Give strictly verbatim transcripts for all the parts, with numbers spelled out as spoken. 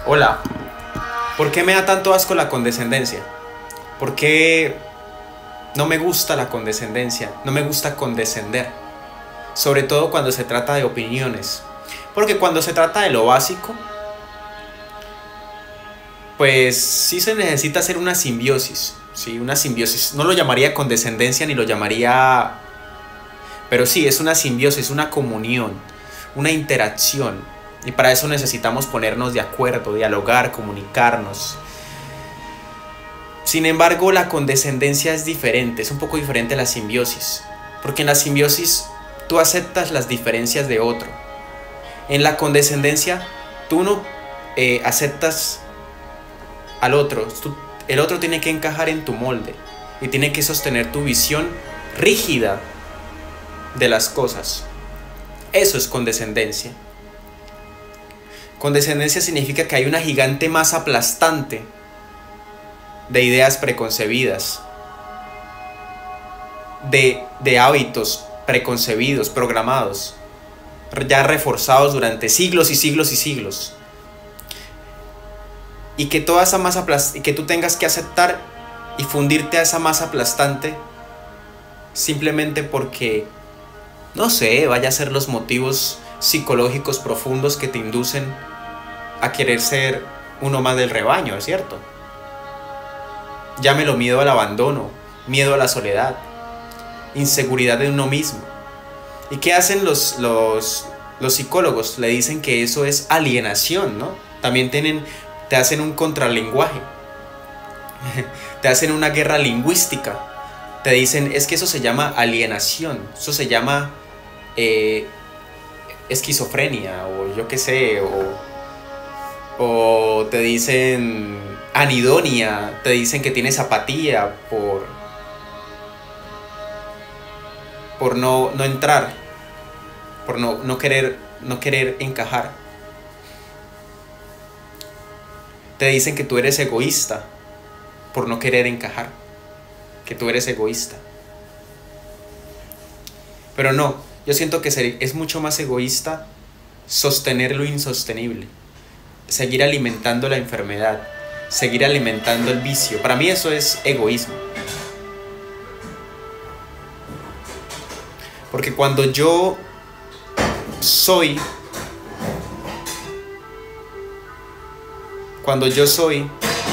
Hola, ¿por qué me da tanto asco la condescendencia? ¿Por qué no me gusta la condescendencia? No me gusta condescender, sobre todo cuando se trata de opiniones. Porque cuando se trata de lo básico, pues sí se necesita hacer una simbiosis, ¿sí? Una simbiosis. No lo llamaría condescendencia ni lo llamaría... Pero sí, es una simbiosis, una comunión, una interacción. Y para eso necesitamos ponernos de acuerdo, dialogar, comunicarnos. Sin embargo, la condescendencia es diferente, es un poco diferente a la simbiosis. Porque en la simbiosis tú aceptas las diferencias de otro. En la condescendencia tú no eh, aceptas al otro. Tú, el otro tiene que encajar en tu molde y tiene que sostener tu visión rígida de las cosas. Eso es condescendencia. Condescendencia significa que hay una gigante masa aplastante de ideas preconcebidas, de, de hábitos preconcebidos, programados, ya reforzados durante siglos y siglos y siglos. Y que toda esa masa aplastante, y que tú tengas que aceptar y fundirte a esa masa aplastante simplemente porque, no sé, vaya a ser los motivos psicológicos profundos que te inducen a querer ser uno más del rebaño, ¿es cierto? Llámelo miedo al abandono, miedo a la soledad, inseguridad de uno mismo. ¿Y qué hacen los, los, los psicólogos? Le dicen que eso es alienación, ¿no? También tienen, te hacen un contralenguaje, te hacen una guerra lingüística. Te dicen, es que eso se llama alienación, eso se llama eh, esquizofrenia, o yo qué sé, o, o te dicen anidonia, te dicen que tienes apatía por, por no, no entrar, por no, no, querer, no querer encajar. Te dicen que tú eres egoísta por no querer encajar, que tú eres egoísta. Pero no, yo siento que es mucho más egoísta sostener lo insostenible, seguir alimentando la enfermedad, seguir alimentando el vicio. Para mí eso es egoísmo. Porque cuando yo soy, cuando yo soy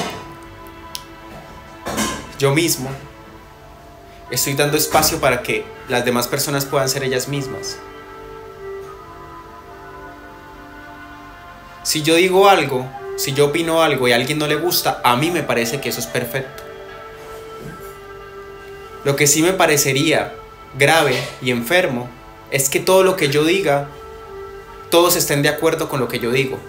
yo mismo, estoy dando espacio para que las demás personas puedan ser ellas mismas. Si yo digo algo, si yo opino algo y a alguien no le gusta, a mí me parece que eso es perfecto. Lo que sí me parecería grave y enfermo es que todo lo que yo diga, todos estén de acuerdo con lo que yo digo.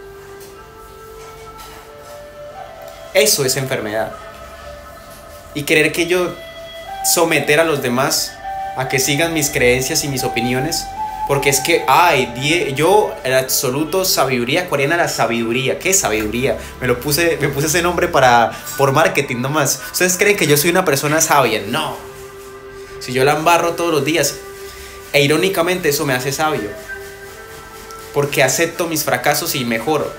Eso es enfermedad. Y querer que yo someter a los demás a que sigan mis creencias y mis opiniones, porque es que, ay, yo, el absoluto sabiduría coreana, la sabiduría. ¿Qué sabiduría? Me lo puse, me puse ese nombre para, por marketing nomás. ¿Ustedes creen que yo soy una persona sabia? No. Si yo la embarro todos los días, e irónicamente eso me hace sabio, porque acepto mis fracasos y mejoro.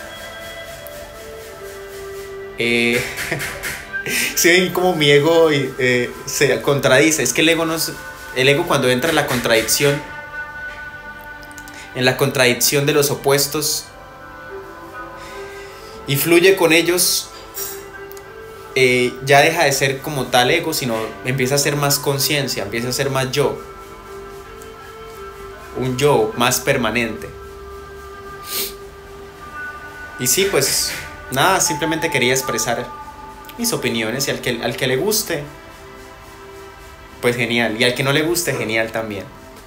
Eh... Si ven como mi ego eh, se contradice. Es que el ego no es, el ego cuando entra en la contradicción, en la contradicción de los opuestos y fluye con ellos, eh, ya deja de ser como tal ego, sino empieza a ser más conciencia, empieza a ser más yo, un yo más permanente. Y sí, pues nada, simplemente quería expresar mis opiniones, y al que, al que le guste, pues genial, y al que no le guste, genial también.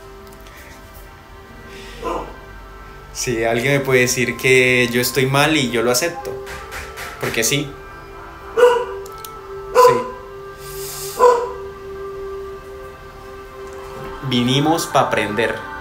Si sí, alguien me puede decir que yo estoy mal y yo lo acepto, porque sí, sí. Vinimos para aprender.